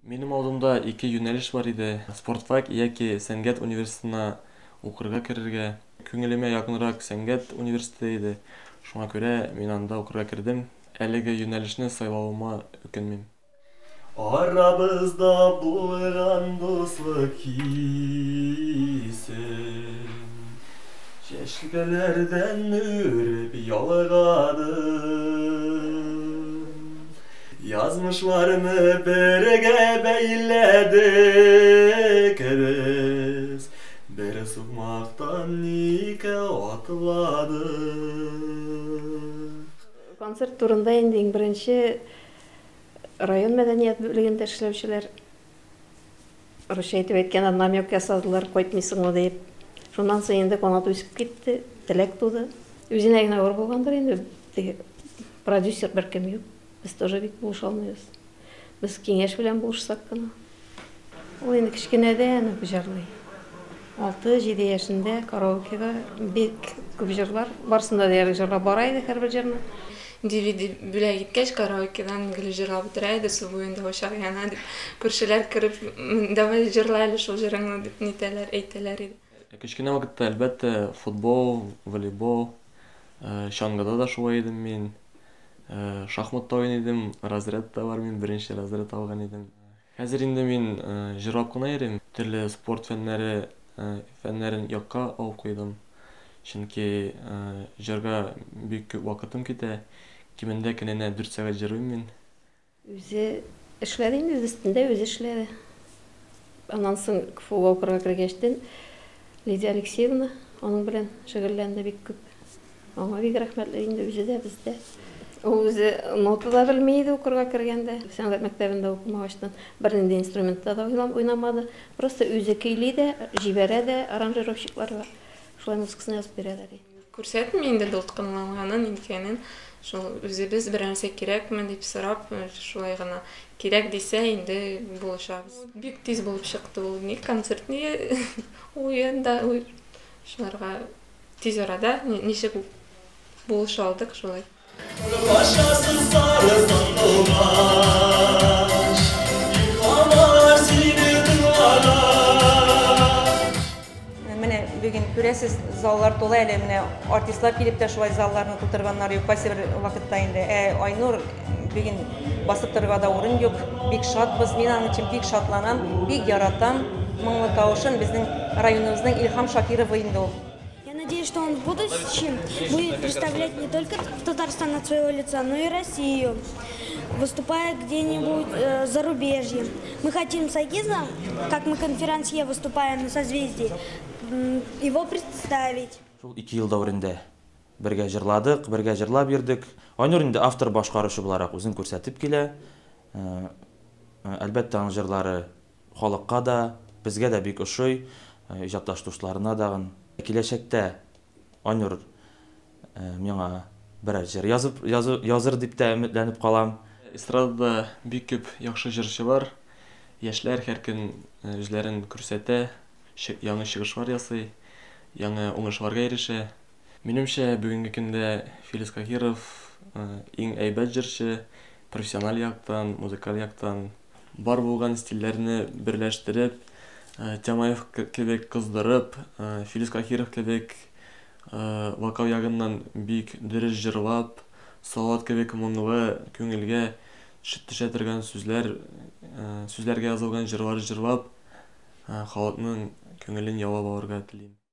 Менің алдымда екі юнәліш бар еді. Спортфак яки сәнгәт университетына укырга керергә. Күңелемә якынрак сәнгәт университеты иде. Шуңа күрә мин анда укырга кердем. Әлеге юнәлешне сайлавыма үкенмим. Арабызда булган дуслык хисе, чәчкәләрдән үреп ялагадым. Yazmışlarını birge beyledik biz, bir sıkmaktan nike atladık. Konser turunda endi birinchi rayon madaniyat bölümünde işlevçiler Rusça aytып әйткән намек ясадылар, кайтмыйсыңмы дип. Шуннан соң инде канат үсеп китте, теләк туды. Үзенә генә авыр булгандыр инде. Продюсер беркем юк. Без тоже бик булыша алмыйбыз. Без киңәш белән булышсак кына. Ул инде кичкенәдән үк җырлый. 6-7 яшендә караокега бик күп җырлар, барсында да җырлап бара иде һәрбер җырны. DVD бүләк иткәч караокедан гел җырлап тора иде, су буенда ошагына дип. Күршеләр кереп, давай җырла әле шул җырыңны дип нитәләр, әйтәләр иде. Кичкенә вакытта әлбәттә футбол, волейбол, чаңгыда да шулай идем мин. Шахматта уйныйдым, разрядта бар, мин беренче разряд алган идем. Хәзер инде мин җырлап кына йөрим, төрле спорт фәннәрен якка алып куйдым. Чөнки җырга бик күп вакытым китә. Кимендә көненә 4 сәгать җырлыйм мин. Үзе эшләде инде, үз өстендә үзе эшләде. Аннан соң КФУга укырга кергәчтен Лидия Алексеевна аның белән шөгыльләнде бик күп. Аңа бик рәхмәтле инде үзе дә, без дә. Ул үзе нота да белми иде укырга кергәндә. Сәнгать мәктәбендә укымагачлан бернинди инструментта да уйнамады. Просто үзе көйли дә, җибәрә дә аранжировщикларга. Шулай музыкасын язып бирәләр. Күрсәтми инде дулкынланганын, икәнен. Шул үзебез бер нәрсә кирәкме дип сорап, шулай гына кирәк дисә инде булышабыз. Бик тиз булып чыкты ул. Ни концерт, ни уенда, шуларга тиз арада ничек булыша алдык шулай. Başkası sarısın doğaç, yıkamar seni duvarlar. Менә бүген күрәсез, заллар тола әле, менә артистлар килеп тә шулай залларны тутырганнар юк, кайсы бер вакытта инде. Айнур бүген басып торырга да урын юк. Бик шатбыз, мин аның өчен бик шатланам, бик яратам. Моңлы тавышын безнең районыбызның Илһам Шакирова инде ул. Надеюсь, что он в будущем будет представлять не только Татарстан от своего лица, но и Россию, выступая где-нибудь зарубежье. Мы хотим с Агизом, как мы конферансье выступаем на созвездии, его представить. Шул 2 ел дәврендә бергә җырладык, бергә җырлап йөрдек. Айнур инде автор башкаручы буларак үзен күрсәтеп килә. Әлбәттә аның җырлары халыкка да, безгә дә бик ошый, иҗатташ дусларына да. Киләчәктә Айнур миңа берәр җыр языр дип тә өметләнеп калам. Эстрадада бик күп яхшы җырчы бар. Яшьләр һәр көн үзләрен күрсәтә, яңа чыгышлар ясый, яңа уңышларга ирешә. Минемчә, бүгенге көндә Филис Кахиров иң әйбәт җырчы, профессиональ яктан, музыкаль яктан бар булган стильләрне берләштереп, Тямаев кебек кыздырып, Филис Кахиров кебек вокал ягыннан бик дөрес җырлап, Салават кебек моңлы, күңелгә төшә торган сүзләргә язылган җырлар җырлап, халыкның күңелен яулап алырга телим.